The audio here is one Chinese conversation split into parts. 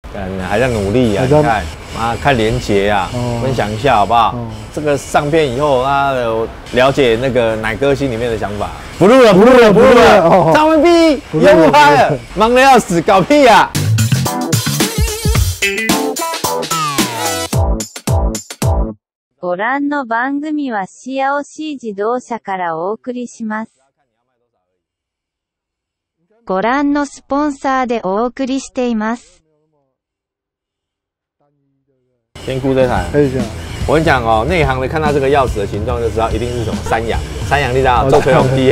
还在努力啊！你看啊，看连结啊，分享一下好不好？这个上片以后啊，了解那个奶哥心里面的想法。不录了，不录了，不录了！张文斌又不拍了，忙得要死，搞屁呀！ ご覧の番組はシアオシー自動車からお送りします。ご覧のスポンサーでお送りしています。 先估这台， 可以这样。 我跟你讲哦，内行的看到这个钥匙的形状就知道一定是什么山羊。山羊你知道做吹风机。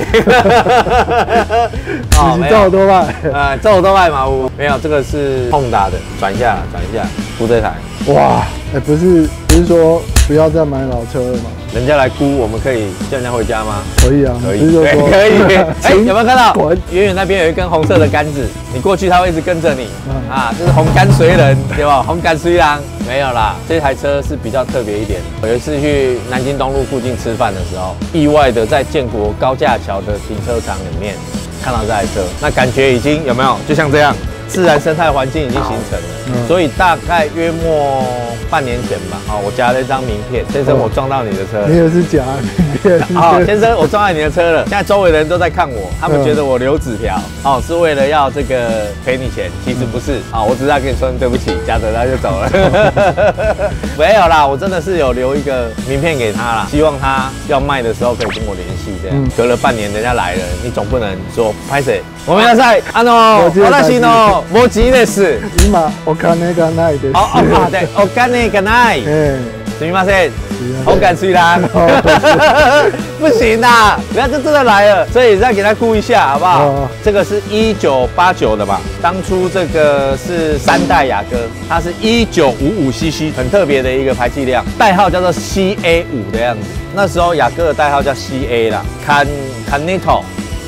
哦，没有多卖。 这多卖嘛？没有，这个是Honda的，转一下，估这台。哇， 不是说不要再买老车了吗？ 人家来估，我们可以叫人家回家吗？ 可以啊， 可以，可以。有没有看到？远远那边有一根红色的杆子，你过去它会一直跟着你。啊，这是红杆随人，对吧？红杆随郎没有啦。这台车是比较特别一点。有一次去南京东路附近吃饭的时候，意外的在建国高架桥的停车场里面看到这台车，那感觉已经有没有？就像这样。自然生态环境已经形成了，所以大概约莫半年前吧，我夹了一张名片，先生，我撞到你的车了。 你也是夹名片？ 先生，我撞到你的车了。现在周围的人都在看我，他们觉得我留纸条，是为了要这个赔你钱，其实不是，我只是要跟你说对不起，夹着他就走了。没有啦，我真的是有留一个名片给他啦，希望他要卖的时候可以跟我联系。这样隔了半年人家来了，你总不能说拍谁？我们要在私の文字です。 今お金がないです。 对，お金がない。すみません。红感虽然不行啦，人家就真的来了，所以再给他估一下好不好？这个是1989的吧？当初这个是3代雅阁，它是1955cc，很特别的一个排气量，代号叫做 CA5的样子。那时候雅阁的代号叫 CA 啦 ，Canetto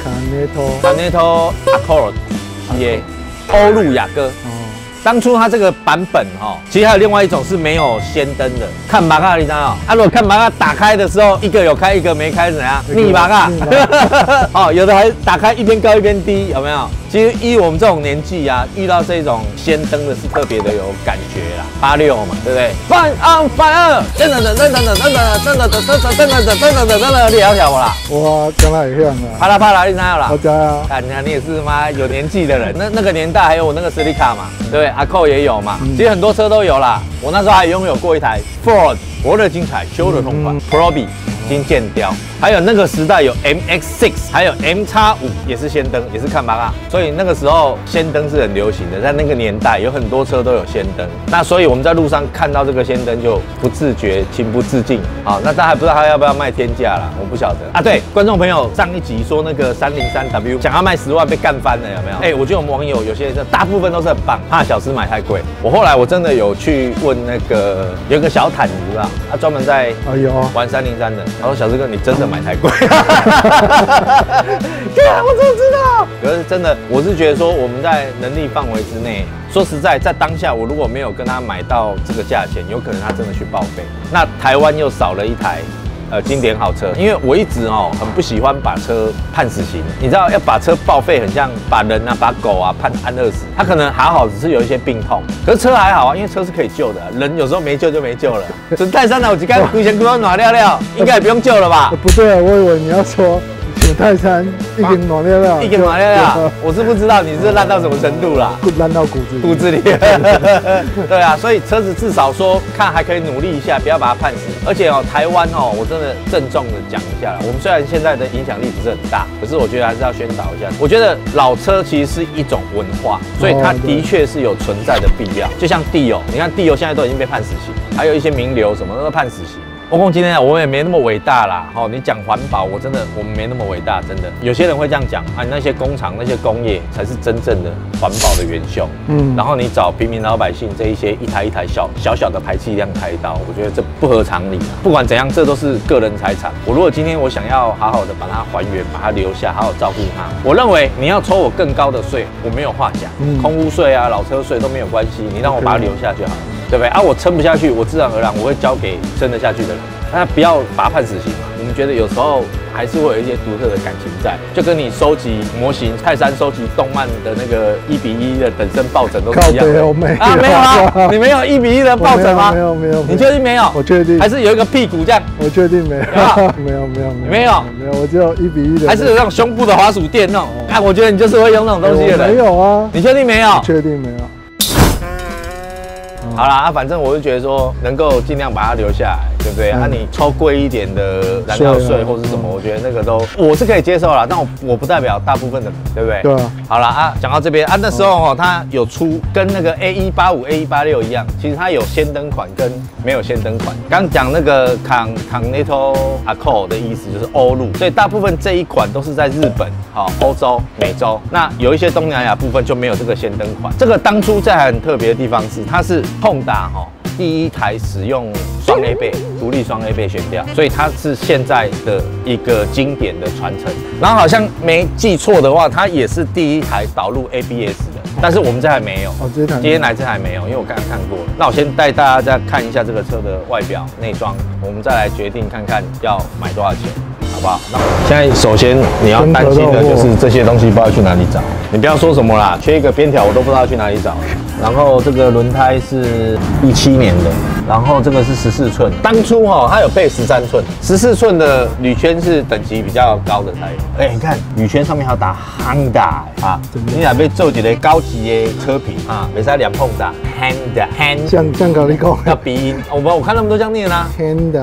Accord CA。欧陆雅阁，当初它这个版本其实还有另外一种是没有氙灯的。看马卡，你知道如果看马卡打开的时候，一个有开，一个没开，怎样？逆马卡。有的还打开一边高一边低，有没有？其实依我们这种年纪啊，遇到这种氙灯的是特别的有感觉啦。86嘛，对不对 ？Fun on fire！ 真的，你要跳我啦？ 我刚才也像啊。 啪啦，你知道啦？ 我知啊。 你看你也是妈有年纪的人，那个年代还有我那个斯利卡嘛，对不对？阿扣也有嘛，其实很多车都有啦。我那时候还拥有过一台 Ford 博乐精彩修的同款 Probe 已经见雕，还有那个时代有 MX6， 还有 MX5 也是氙灯，也是看马卡，所以那个时候氙灯是很流行的，在那个年代有很多车都有氙灯，那所以我们在路上看到这个氙灯就不自觉情不自禁那但还不知道他要不要卖天价啦，我不晓得啊。对，观众朋友上一集说那个303W 想要卖10万被干翻了，有没有？我觉得我们网友有些人大部分都是很棒，怕小资买太贵。我后来真的有去问那个有一个小坦，你知道，他专门在玩303的。他说：“小志哥，你真的买太贵。”我怎么知道？可是真的，我是觉得说我们在能力范围之内，说实在，在当下我如果没有跟他买到这个价钱，有可能他真的去报废。那台湾又少了一台。经典好车，因为我一直很不喜欢把车判死刑，你知道要把车报废，很像把人把狗判安乐死。他可能还好，只是有一些病痛，可是车还好啊，因为车是可以救的，人有时候没救就没救了。准泰山的我几竿龟前龟暖料料，应该也不用救了吧？ 不对，我以为你要说。泰山一根暖料料， 一根暖料料，我是不知道你是烂到什么程度啦， 烂到骨子里。 对啊，所以车子至少说看还可以努力一下，不要把它判死。而且台湾我真的郑重的讲一下啦，我们虽然现在的影响力不是很大，可是我觉得还是要宣导一下。我觉得老车其实是一种文化，所以它的确是有存在的必要。就像地友，你看地友现在都已经被判死刑，还有一些名流什么都判死刑。欧共今天我也没那么伟大啦，你讲环保，我们没那么伟大，真的。有些人会这样讲那些工厂、那些工业才是真正的环保的元凶。然后你找平民老百姓这一些一台一台小的排气量开刀，我觉得这不合常理。不管怎样，这都是个人财产。我如果今天我想要好好的把它还原，把它留下，好好照顾它，我认为你要抽我更高的税，我没有话讲，空污税老车税都没有关系，你让我把它留下就好了。对不对我撑不下去，我自然而然我会交给撑得下去的人，那不要把他判死刑嘛。 我们觉得有时候还是会有一些独特的感情在，就跟你收集模型，泰山收集动漫的那个1:1的等身抱枕都是一样的。 没有啊，没有吗？你没有1:1的抱枕吗？ 没有。 你确定没有？ 我确定。 还是有一个屁股这样？ 我确定没有。没有。 没有， 我只有1:1的。 还是有那种胸部的滑鼠垫那种？啊，我觉得你就是会用那种东西的人。 没有啊。 你确定没有？ 确定没有。 好啦，反正我就觉得说，能够尽量把它留下来，对不对？你抽贵一点的燃料税或是什么，我觉得那个都我是可以接受啦，但我不代表大部分的人，对不对？ 对啊。 好啦讲到这边那时候它有出跟那个 A185、A186一样，其实它有氙灯款跟没有氙灯款。刚讲那个 Continental Accord 的意思就是欧陆，所以大部分这一款都是在日本、欧洲、美洲，那有一些东南亚部分就没有这个氙灯款。这个当初在很特别的地方是，它是Honda第一台使用双 A 倍独立双 A 倍悬吊，所以它是现在的一个经典的传承。然后好像没记错的话，它也是第一台导入 ABS 的，但是我们这台没有。今天来这台没有，因为我刚刚看过了。那我先带大家再看一下这个车的外表内装，我们再来决定看看要买多少钱。好不好？那现在首先你要担心的就是这些东西不知道去哪里找。你不要说什么啦，缺一个边条我都不知道去哪里找。然后这个轮胎是17年的，然后这个是14寸。当初它有配13寸，14寸的铝圈是等级比较高的才有。你看铝圈上面还要打 Honda 啊，你若要做一个高级的车皮啊，没使两碰的 Honda。 像搞你讲， 要鼻音，我看他们都这样念啦。 Honda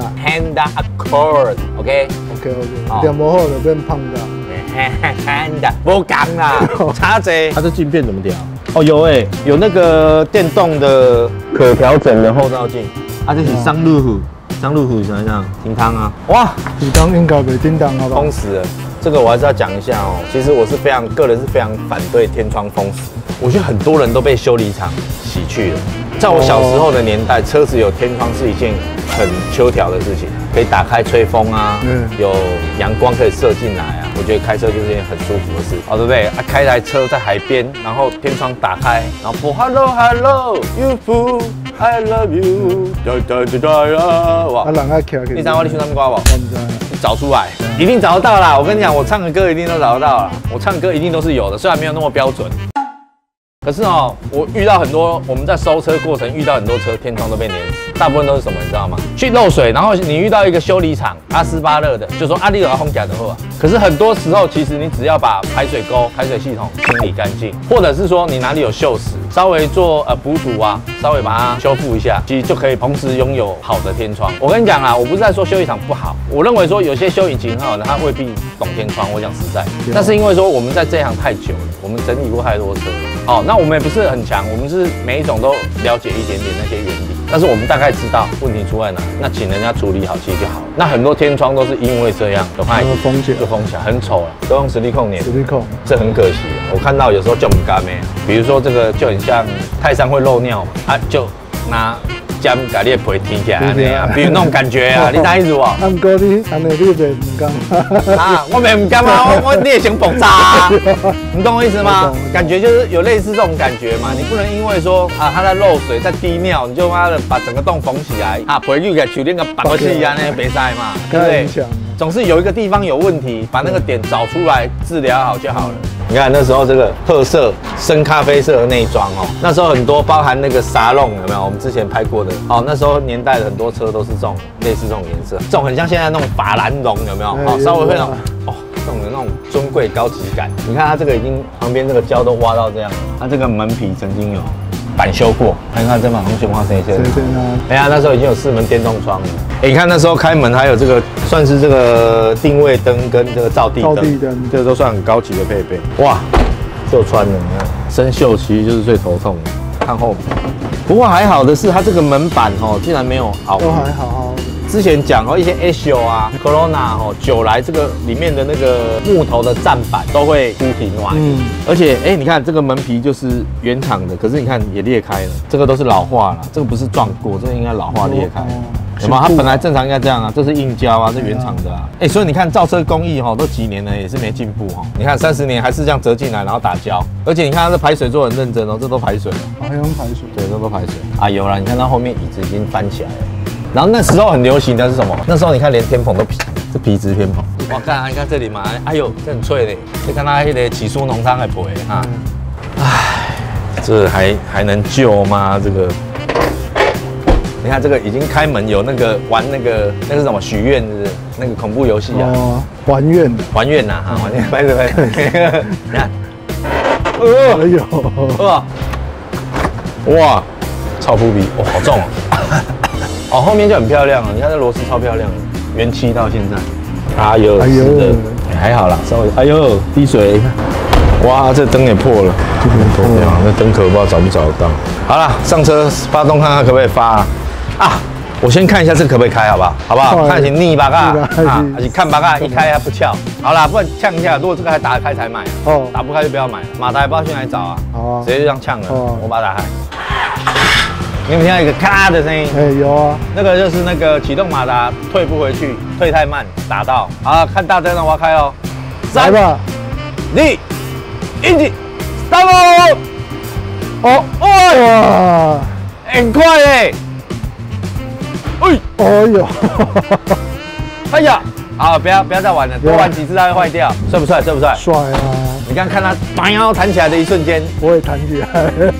Accord，OK。 点不好就变胖的。 不讲啦，差这。它的镜片怎么调？有那个电动的可调整的后照镜。这是上路虎想一想，挺汤啊！哇， 挺汤应该没叮当好吧？ 封死了。这个我还是要讲一下其实我是个人是非常反对天窗封死。我觉得很多人都被修理厂洗去了。在我小时候的年代，车子有天窗是一件很秋条的事情，可以打开吹风啊，有阳光可以射进来啊。我觉得开车就是一件很舒服的事，对不对？开台车在海边，然后天窗打开，然后播 Hello You Fool I Love You， 哇！你知道我在唱什么歌不？你找出来，一定找得到啦！我跟你讲，我唱的歌一定都找得到啦。我唱歌一定都是有的，虽然没有那么标准。可是我遇到很多，我们在收车过程遇到很多车天窗都被碾死，大部分都是什么，你知道吗？去漏水，然后你遇到一个修理厂阿斯巴勒的，就说你有烘假的货。可是很多时候，其实你只要把排水沟、排水系统清理干净，或者是说你哪里有锈蚀，稍微做补土啊，稍微把它修复一下，其实就可以同时拥有好的天窗。我跟你讲啊，我不是在说修理厂不好，我认为说有些修引擎很好的，他未必懂天窗。我讲实在，那是因为说我们在这一行太久了，我们整理过太多车。那我们也不是很强，我们是每一种都了解一点点那些原理，但是我们大概知道问题出在哪，那请人家处理好其实就好了。那很多天窗都是因为这样，有害封起来， 就封起来，很丑了，都用实力控粘， 实力控， 这很可惜。我看到有时候就很干咩，比如说这个就很像泰山会漏尿嘛，就拿姜把你的皮填起来那样，比如那种感觉啊，你哪意思不？ 按哥你安尼你袂唔甘我没唔甘啊，我你也想爆炸啊，你懂我意思吗？感觉就是有类似这种感觉嘛，你不能因为说它在漏水在滴尿，你就妈的把整个洞缝起来皮率给球练个绑过去啊，那别塞嘛，对不对？总是有一个地方有问题，把那个点找出来治疗好就好了。你看那时候这个褐色、深咖啡色的内装那时候很多包含那个沙龙有没有？我们之前拍过的那时候年代的很多车都是这种类似这种颜色，这种很像现在那种法兰绒有没有？稍微会那种这种有那种尊贵高级感。你看它这个已经旁边这个胶都挖到这样了，它这个门皮曾经有板修过，看看这把红熊花谁先？那时候已经有4门电动窗了。你看那时候开门还有这个算是这个定位灯跟这个照地灯，这个都算很高级的配备。哇，就穿了，你看生锈其实就是最头痛的。看后面，不过还好的是它这个门板竟然没有凹， 都还好。 之前讲一些 Asia 啊 Corona 久来这个里面的那个木头的站板都会凸挺暖，而且你看这个门皮就是原厂的，可是你看也裂开了，这个都是老化了，这个不是撞过，这个应该老化裂开。有没有？它本来正常应该这样啊，这是硬胶啊，这原厂的啊。所以你看造车工艺都几年了，也是没进步你看30年还是这样折进来，然后打胶，而且你看它这排水做很认真这都排水了， 还用排水？ 对，这都排水有啦，你看它后面椅子已经翻起来了。然后那时候很流行的是什么？那时候你看连天棚都这皮质偏薄。我看，你看这里嘛，哎呦，这很脆嘞。你看它那个起酥浓汤的皮啊，唉，这还能救吗？这个，你看这个已经开门有那个玩那是什么许愿的那个恐怖游戏啊？ 哦，还愿， 还愿呐，哈，还愿，拍。你看， 哎呦， 哇，超扑鼻，哇，好重哦。哦，后面就很漂亮了，你看这螺丝超漂亮的，原漆到现在。哎呦，是的，还好啦，稍微，哎呦，滴水，哇，这灯也破了，那灯壳不知道找不找得到。好了，上车发动看看可不可以发啊？我先看一下这可不可以开，好不好？好不好？看起腻吧，还是看吧，一开它不翘。好啦，不然呛一下，如果这个还打得开才买，哦，打不开就不要买了。马达也不知道去哪里找啊，直接就这样呛了。我把它打开。你有没有听到一个咔的声音？ 哎，有啊， 那个就是那个启动马达退不回去，退太慢打到。好，看大灯了，我要开哦。 来吧 ，2、1 ，start！ 哦，哇，很快哎！ 哎呦， 哎呀，好，不要再玩了，多玩几次它会坏掉。帅不帅？帅不帅？ 帅啊！ 你刚看它弹起来的一瞬间， 我也弹起来。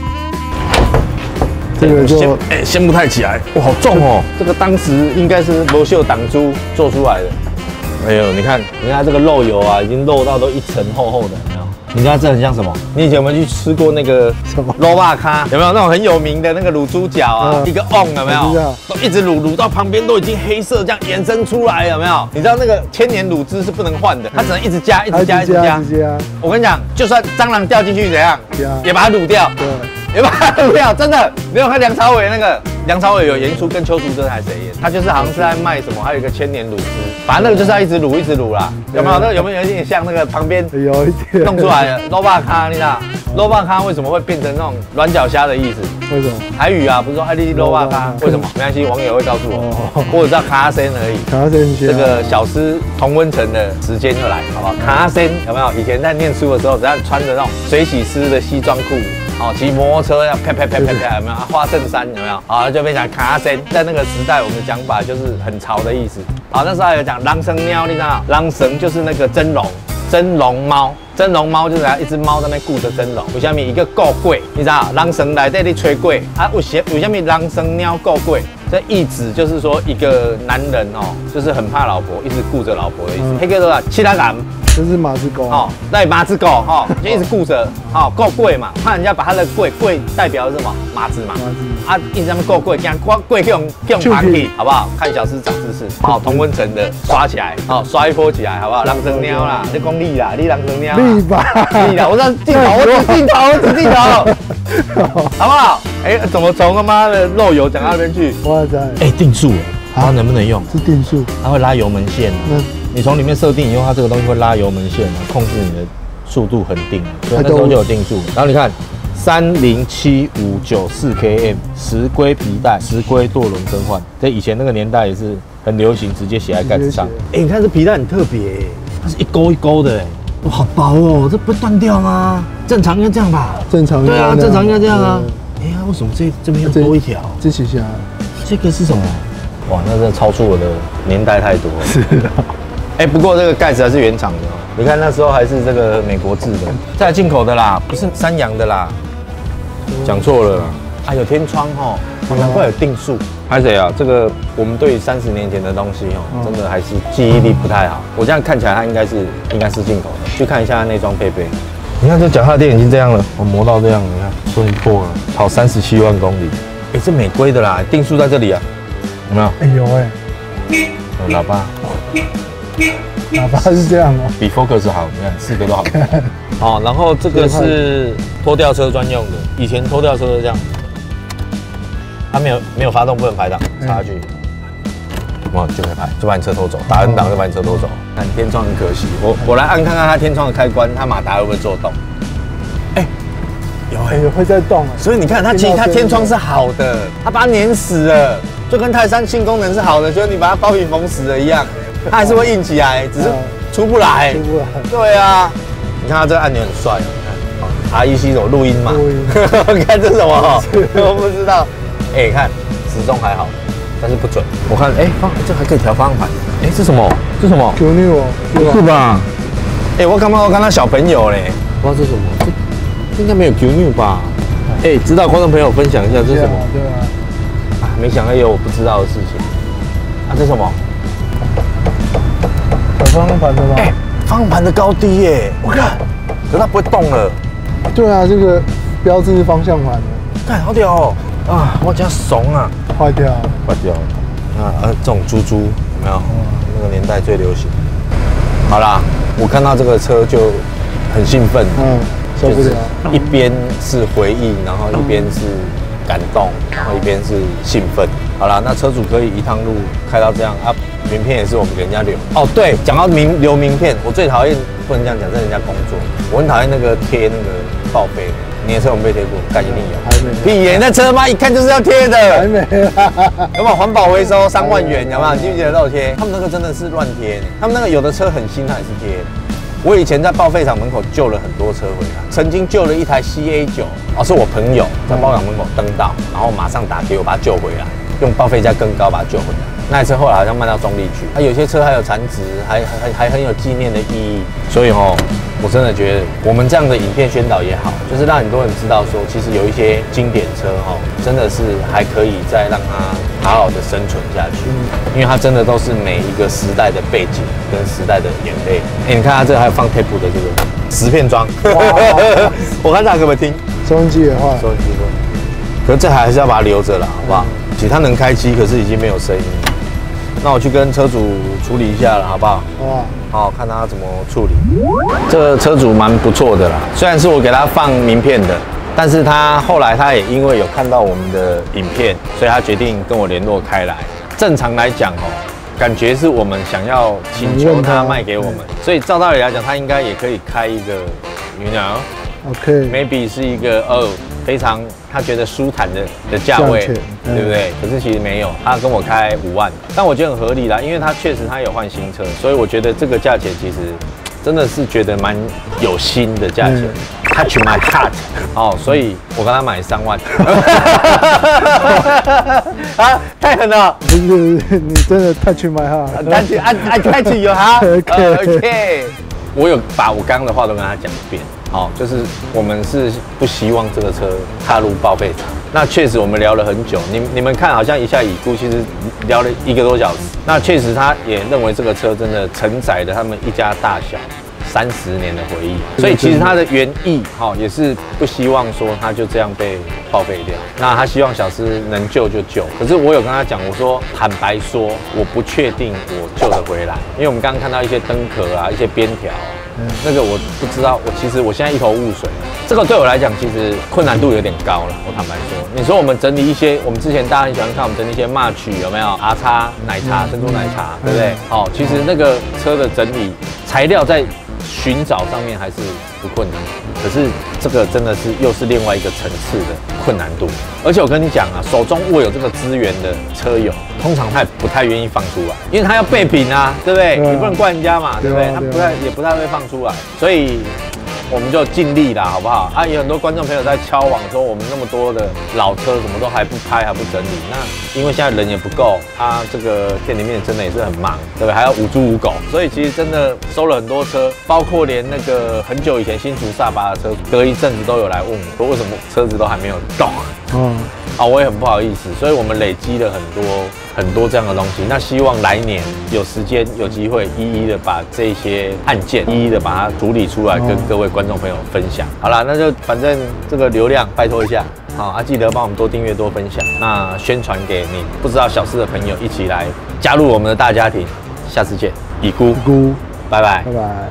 这个就掀不太起来，哇，好重哦！这个当时应该是螺锈挡珠做出来的。哎呦，你看这个漏油啊，已经漏到都一层厚厚的，有没有？你看这很像什么？你以前有没有去吃过那个肉霸咖？有没有那种很有名的那个卤猪脚啊？一个瓮有没有？都一直卤到旁边都已经黑色，这样延伸出来，有没有？你知道那个千年卤汁是不能换的，它只能一直加。我跟你讲，就算蟑螂掉进去怎样，也把它卤掉。对。也把它卤掉，真的。没有看梁朝伟那个，梁朝伟有演出跟邱淑贞还是谁演？他就是好像是在卖什么，还有一个千年卤汁，反正那个就是要一直卤啦。有没有？那个有没有一点像那个旁边有一点弄出来的肉霸咖？你知道肉霸咖为什么会变成那种软脚虾的意思？ 为什么？ 台语啊，不是说爱丽肉霸咖？为什么？没关系，网友会告诉我，或者叫卡森而已。 卡森这个小师同温层的时间又来，好不好？卡森有没有？以前在念书的时候，只要穿着那种水洗师的西装裤。哦，骑摩托车要啪，有没有？花衬衫有没有？啊，就变成卡森。在那个时代，我们的讲法就是很潮的意思。好，那时候还有讲狼绳喵，你知道？狼绳就是那个真龙猫，真龙猫就是一只猫在那顾着真龙。为什么一个够贵？你知道？狼绳来在那吹贵啊？为什么狼绳喵够贵？这意指就是说一个男人哦，就是很怕老婆，一直顾着老婆的意思。黑哥说其他感。 就是马子狗哦，对，马子狗哈，就一直顾着，哦，够贵嘛，怕人家把他的贵代表是什么？马子嘛，啊，一直他们够贵，这样贵用盘体，好不好？看小师长知识，好，同温层的刷起来，好，刷一波起来，好不好？狼绳喵啦，你功力啦，你狼绳喵， 力吧， 力啦，我让镜头，我指镜头，好不好？哎，怎么从他妈的漏油讲到那边去？ 哇塞， 哎，定速了，它能不能用？ 是定速， 它会拉油门线。你从里面设定以后，它这个东西会拉油门线，控制你的速度恒定，所以那时候就有定速。然后你看，30759 4km， 10规皮带，10规舵轮更换。在以前那个年代也是很流行，直接写在盖子上。哎，你看这皮带很特别，它是一勾一勾的，哎，哇，好薄哦，这不会断掉吗？正常应该这样吧？ 正常对啊，正常应该这样啊。哎呀，为什么这边要多一条？ 这写下来， 这个是什么？哇，那真的超出我的年代太多了。是啊。哎，不过这个盖子还是原厂的哦。你看那时候还是这个美国制的，再来进口的啦，不是三洋的啦。讲错了啦。啊，有天窗哦，难怪有定速。拍谁啊？这个我们对于30年前的东西哦，真的还是记忆力不太好。我这样看起来它应该是进口的。去看一下内装配备。你看这脚踏垫已经这样了，我磨到这样了，你看终于破了，跑37万公里。哎，这美规的啦，定速在这里啊，有没有？ 哎有哎， 有喇叭。 喇叭是这样哦， 比 Focus 好，你看4个都好看。哦，然后这个是拖吊车专用的，以前拖吊车是这样，它没有发动不能排档，插下去，哇就可以排，就把你车拖走，打 N 档就把你车拖走。看天窗很可惜，我来按看看它天窗的开关，它马达会不会做动？哎，有会在动， 所以你看它其实它天窗是好的，它把它粘死了，就跟泰山新功能是好的，就是你把它包皮缝死了一样。它还是会硬起来，只是出不来。对啊，你看它这个按钮很帅，你看 REC 什么录音嘛？你看这是什么？我不知道。哎，看时钟还好， 但是不准。我看，这还可以调方向盘。这什么？这什么 ？Q New 哦， 是吧？我刚刚小朋友嘞，不知道这是什么，这应该没有 Q New 吧？知道观众朋友分享一下这是什么？ 对啊。 没想到也有我不知道的事情。这是什么？ 有方向盘的吗？ 方向盘的高低耶，我看，可是它不会动了。 对啊，这个标志是方向盘的。 看，好屌哦！我家怂啊， 坏掉了。 这种猪有没有？那个年代最流行。好啦，我看到这个车就很兴奋， 受不了。 一边是回忆，然后一边是感动，然后一边是兴奋。好啦，那车主可以一趟路开到这样啊，名片也是我们给人家留。对，讲到留名片，我最讨厌不能这样讲，在人家工作，我很讨厌那个贴那个报废。你的车有没有被贴过？干一定有。 还没。 屁耶！那车嘛，一看就是要贴的。 还没啦。 有没有环保回收3万元？有没有？记不记得都有贴？他们那个真的是乱贴，他们那个有的车很新，它也是贴。我以前在报废厂门口救了很多车回来，曾经救了一台 CA9，是我朋友在报废厂门口登到，然后马上打给我把它救回来，用报废价更高把它救回来。那台车后来好像卖到中立去，有些车还有残值，还很有纪念的意义。所以我真的觉得我们这样的影片宣导也好，就是让很多人知道说，其实有一些经典车真的是还可以再让它好好的生存下去，因为它真的都是每一个时代的背景跟时代的眼泪。你看它这个还有放 tape 的这个10片装，我看它可不可以听？ 收音机也坏， 收音机坏，可是这还是要把它留着啦，好不好？其实它能开机，可是已经没有声音。那我去跟车主处理一下了，好不好？好，看他怎么处理。这个车主蛮不错的啦，虽然是我给他放名片的，但是他后来他也因为有看到我们的影片，所以他决定跟我联络开来。正常来讲感觉是我们想要请求他卖给我们，所以照道理来讲，他应该也可以开一个 you know， maybe 是一个非常他觉得舒坦的价位，对不对？可是其实没有，他跟我开5万，但我觉得很合理啦，因为他确实他有换新车，所以我觉得这个价钱其实真的是觉得蛮有心的价钱。Touch my heart， 所以我跟他买3万。太狠了！ 不是，你真的 touch my heart。I touch your heart。OK。我有把我刚刚的话都跟他讲一遍。就是我们是不希望这个车踏入报废厂。那确实我们聊了很久，你们看好像一下已故，其实聊了1个多小时。那确实他也认为这个车真的承载了他们一家大小30年的回忆，所以其实他的原意也是不希望说他就这样被报废掉。那他希望小司能救就救，可是我有跟他讲，我说坦白说，我不确定我救得回来，因为我们刚刚看到一些灯壳啊，一些边条那个我不知道，我现在一头雾水。这个对我来讲，其实困难度有点高了。我坦白说，你说我们整理一些，我们之前大家很喜欢看我们整理一些match有没有R叉奶茶、珍珠奶茶，对不对？其实那个车的整理材料在寻找上面还是不困难，可是这个真的是又是另外一个层次的困难度。而且我跟你讲啊，手中握有这个资源的车友，通常他也不太愿意放出来，因为他要备品啊，对不对？你不能怪人家嘛，对不对？他也不太会放出来，所以我们就尽力啦，好不好？有很多观众朋友在敲网说，我们那么多的老车什么都还不拍还不整理，那因为现在人也不够，这个店里面真的也是很忙，对不对？还要无猪无狗，所以其实真的收了很多车，包括连那个很久以前新竹萨巴的车，隔一阵子都有来问我说，为什么车子都还没有动？我也很不好意思，所以我们累积了很多这样的东西。那希望来年有时间有机会，一一的把这些案件一一的把它处理出来，跟各位观众朋友分享。好啦，那就反正这个流量拜托一下，记得帮我们多订阅多分享，那宣传给你不知道小司的朋友一起来加入我们的大家庭。下次见，已故，拜拜， 拜拜。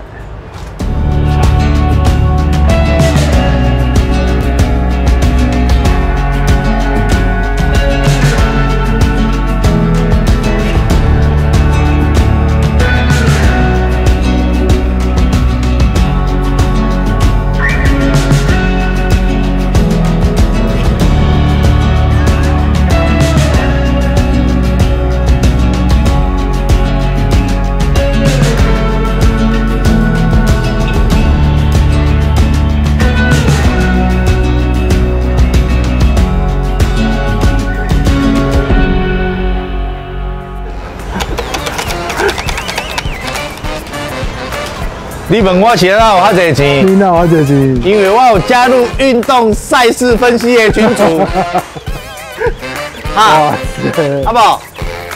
你问我钱哪有遐侪钱？ 你哪有这钱？ 因为我有加入运动赛事分析的群组。哈，好不好？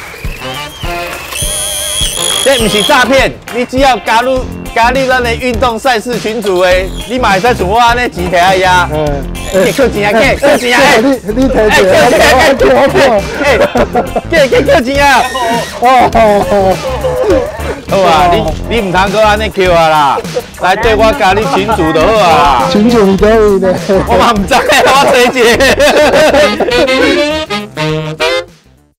这不是诈骗，你只要加入咱的运动赛事群组的，你嘛会使像我安尼钱摕来呀。扣钱啊，扣钱啊！ 你摕钱， 扣钱啊！好啊，你唔通搁安尼扣啊啦，来对我加你群组就好啊。 群主你可以呢。 我嘛唔知，我找一个。